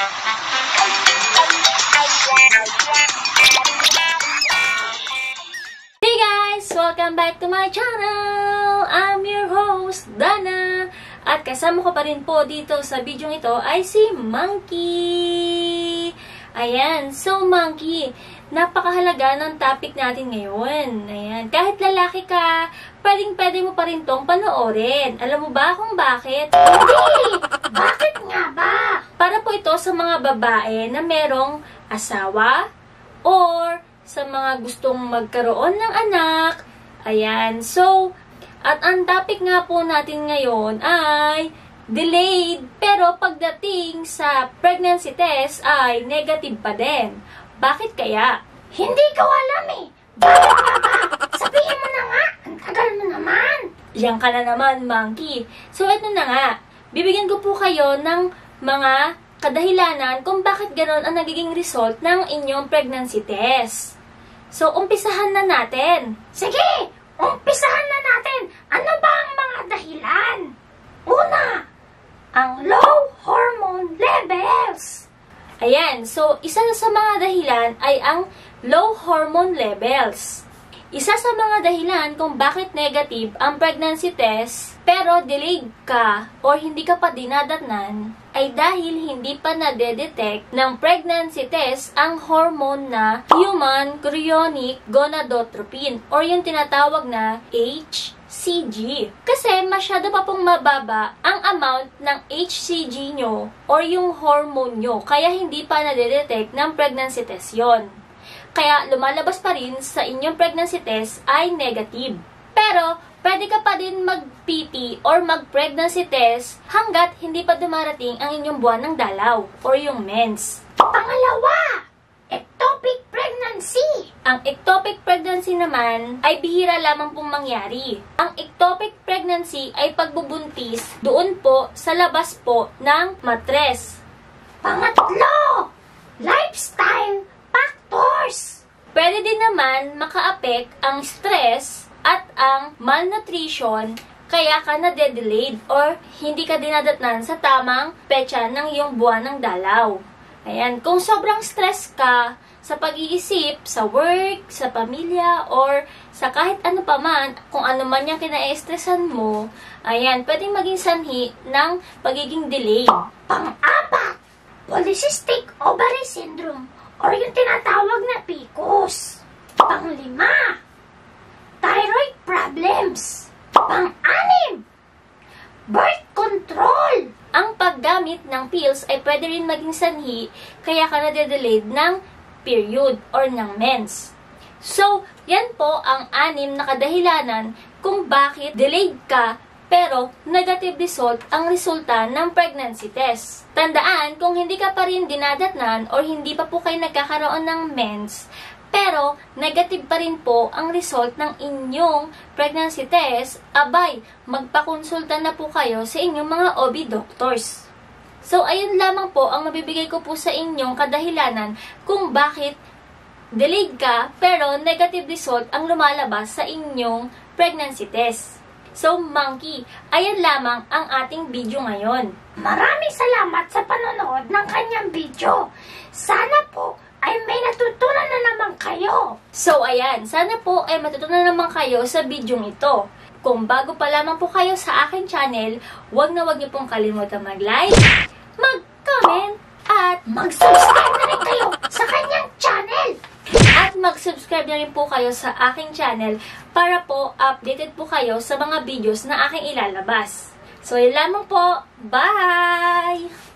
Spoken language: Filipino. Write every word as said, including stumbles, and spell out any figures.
Hey guys! Welcome back to my channel! I'm your host, Dana! At kasama ko pa rin po dito sa video ito ay si Monkey! Ayan, so Monkey, napakahalaga ng topic natin ngayon. Ayan, kahit lalaki ka, pwedeng-pwede mo pa rin tong panoorin. Alam mo ba kung bakit? Hindi! Bakit nga ba? Para po ito sa mga babae na merong asawa or sa mga gustong magkaroon ng anak. Ayan, so, at ang topic nga po natin ngayon ay delayed, pero pagdating sa pregnancy test ay negative pa din. Bakit kaya? Hindi ko alam eh. Bakit nga ba? Sabihin mo na nga. Ang tagal mo naman. Yan ka na naman, Monkey. So, ito na nga. Bibigyan ko po kayo ng mga kadahilanan kung bakit gano'n ang nagiging result ng inyong pregnancy test. So, umpisahan na natin. Sige, umpisahan na natin. Ano ba ang mga dahilan? Una, ang low hormone levels. Ayan, so isa sa mga dahilan ay ang low hormone levels. Isa sa mga dahilan kung bakit negative ang pregnancy test pero delayed ka or hindi ka pa dinadatnan ay dahil hindi pa nade-detect ng pregnancy test ang hormone na human chorionic gonadotropin or yung tinatawag na H C G. Kasi masyado pa pong mababa ang amount ng H C G nyo or yung hormone nyo kaya hindi pa nade-detect ng pregnancy test yon. Kaya lumalabas pa rin sa inyong pregnancy test ay negative. Pero pwede ka pa din mag-P T or mag-pregnancy test hanggat hindi pa dumarating ang inyong buwan ng dalaw or yung mens. Pangalawa, ectopic pregnancy. Ang ectopic pregnancy naman ay bihira lamang pong mangyari. Ang ectopic pregnancy ay pagbubuntis doon po sa labas po ng matres. Pangatlo, lifestyle factors. Pwede din naman maka-apek ang stress at ang malnutrition kaya ka na-delayed or hindi ka dinadatnan sa tamang petsa ng iyong buwan ng dalaw. Ayan, kung sobrang stress ka sa pag-iisip, sa work, sa pamilya, or sa kahit ano pa man, kung ano man yung kina-estressan mo, ayan, pwedeng maging sanhi ng pagiging delayed. Pang-apat, polycystic ovary syndrome or yung tinatawag na P C O S. Pang-lima, thyroid problems. Pang-anim, birth control. Ang paggamit ng pills ay pwede rin maging sanhi kaya ka na-delayed ng period or ng mens. So, yan po ang anim na kadahilanan kung bakit delayed ka pero negative result ang resulta ng pregnancy test. Tandaan, kung hindi ka pa rin dinadatnan or hindi pa po kayo nagkakaroon ng mens, pero negative pa rin po ang result ng inyong pregnancy test, abay, magpakonsulta na po kayo sa inyong mga O B doctors. So, ayun lamang po ang mabibigay ko po sa inyong kadahilanan kung bakit delayed ka pero negative result ang lumalabas sa inyong pregnancy test. So, Monkey, ayan lamang ang ating video ngayon. Maraming salamat sa panonood ng kanyang video. Sana po ay may natutunan na naman kayo. So, ayan, sana po ay matutunan naman kayo sa video ito. Kung bago pa lamang po kayo sa aking channel, huwag na huwag niyo pong kalimutan mag-like, mag-comment, at mag-subscribe na rin kayo sa kanyang channel. At mag-subscribe na rin po kayo sa aking channel para po updated po kayo sa mga videos na aking ilalabas. So, yun lamang po. Bye!